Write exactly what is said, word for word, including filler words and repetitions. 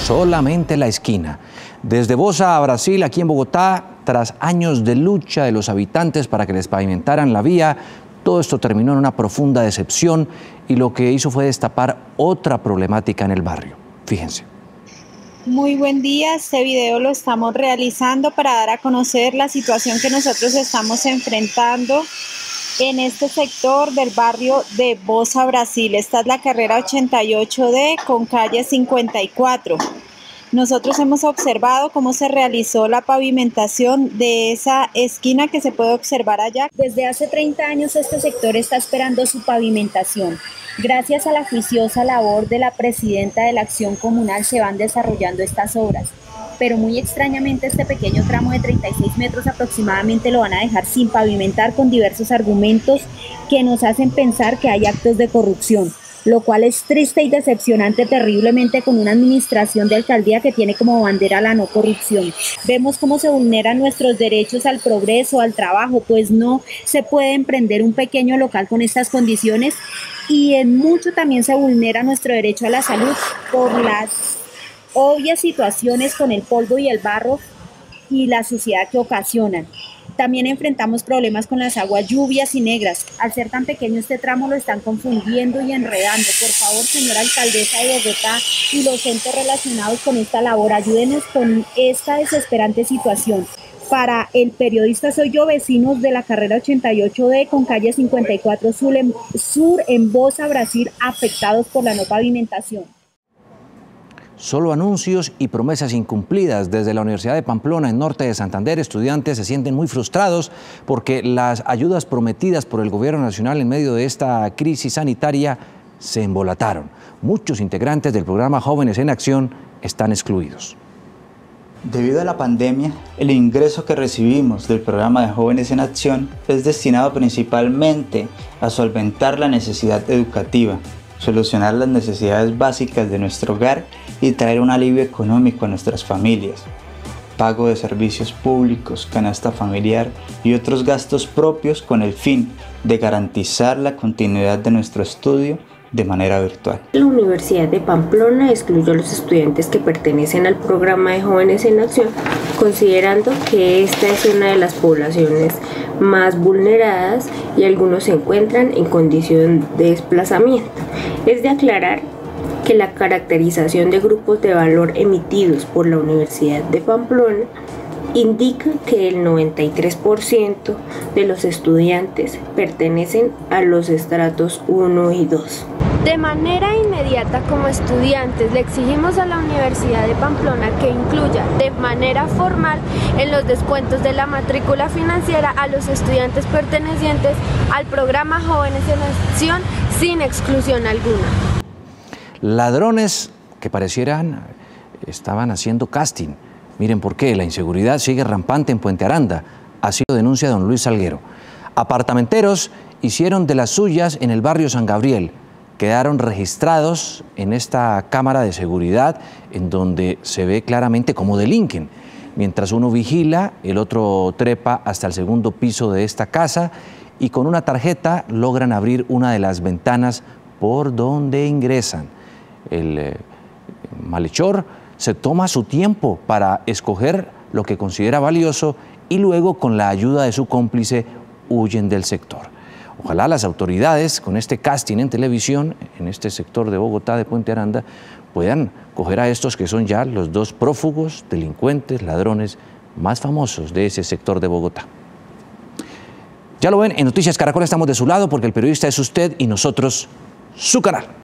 solamente la esquina. Desde Bosa a Brasil, aquí en Bogotá, tras años de lucha de los habitantes para que les pavimentaran la vía, todo esto terminó en una profunda decepción y lo que hizo fue destapar otra problemática en el barrio. Fíjense. Muy buen día, este video lo estamos realizando para dar a conocer la situación que nosotros estamos enfrentando en este sector del barrio de Bosa, Brasil. Esta es la carrera ochenta y ocho D con calle cincuenta y cuatro. Nosotros hemos observado cómo se realizó la pavimentación de esa esquina que se puede observar allá. Desde hace treinta años este sector está esperando su pavimentación. Gracias a la juiciosa labor de la presidenta de la Acción Comunal se van desarrollando estas obras. Pero muy extrañamente este pequeño tramo de treinta y seis metros aproximadamente lo van a dejar sin pavimentar con diversos argumentos que nos hacen pensar que hay actos de corrupción, lo cual es triste y decepcionante terriblemente con una administración de alcaldía que tiene como bandera la no corrupción. Vemos cómo se vulneran nuestros derechos al progreso, al trabajo, pues no se puede emprender un pequeño local con estas condiciones y en mucho también se vulnera nuestro derecho a la salud por las obvias situaciones con el polvo y el barro y la suciedad que ocasionan. También enfrentamos problemas con las aguas lluvias y negras. Al ser tan pequeño este tramo lo están confundiendo y enredando. Por favor, señora alcaldesa de Bogotá y los entes relacionados con esta labor, ayúdenos con esta desesperante situación. Para el periodista Soy Yo, vecinos de la carrera ochenta y ocho D con calle cincuenta y cuatro Sur en, Sur en Bosa, Brasil, afectados por la no pavimentación. Solo anuncios y promesas incumplidas. Desde la Universidad de Pamplona, en norte de Santander, estudiantes se sienten muy frustrados porque las ayudas prometidas por el gobierno nacional en medio de esta crisis sanitaria se embolataron. Muchos integrantes del programa Jóvenes en Acción están excluidos. Debido a la pandemia, el ingreso que recibimos del programa de Jóvenes en Acción es destinado principalmente a solventar la necesidad educativa, solucionar las necesidades básicas de nuestro hogar y traer un alivio económico a nuestras familias, pago de servicios públicos, canasta familiar y otros gastos propios con el fin de garantizar la continuidad de nuestro estudio de manera virtual. La Universidad de Pamplona excluyó a los estudiantes que pertenecen al programa de Jóvenes en Acción, considerando que esta es una de las poblaciones más vulneradas y algunos se encuentran en condición de desplazamiento. Es de aclarar que la caracterización de grupos de valor emitidos por la Universidad de Pamplona indica que el noventa y tres por ciento de los estudiantes pertenecen a los estratos uno y dos. De manera inmediata, como estudiantes, le exigimos a la Universidad de Pamplona que incluya de manera formal en los descuentos de la matrícula financiera a los estudiantes pertenecientes al programa Jóvenes en Acción sin exclusión alguna. Ladrones que parecieran estaban haciendo casting. Miren por qué, la inseguridad sigue rampante en Puente Aranda. Así lo denuncia don Luis Salguero. Apartamenteros hicieron de las suyas en el barrio San Gabriel. Quedaron registrados en esta cámara de seguridad en donde se ve claramente cómo delinquen. Mientras uno vigila, el otro trepa hasta el segundo piso de esta casa y con una tarjeta logran abrir una de las ventanas por donde ingresan. El eh, malhechor se toma su tiempo para escoger lo que considera valioso y luego, con la ayuda de su cómplice, huyen del sector. Ojalá las autoridades, con este casting en televisión, en este sector de Bogotá, de Puente Aranda, puedan coger a estos que son ya los dos prófugos, delincuentes, ladrones más famosos de ese sector de Bogotá. Ya lo ven, en Noticias Caracol estamos de su lado porque el periodista es usted y nosotros su canal.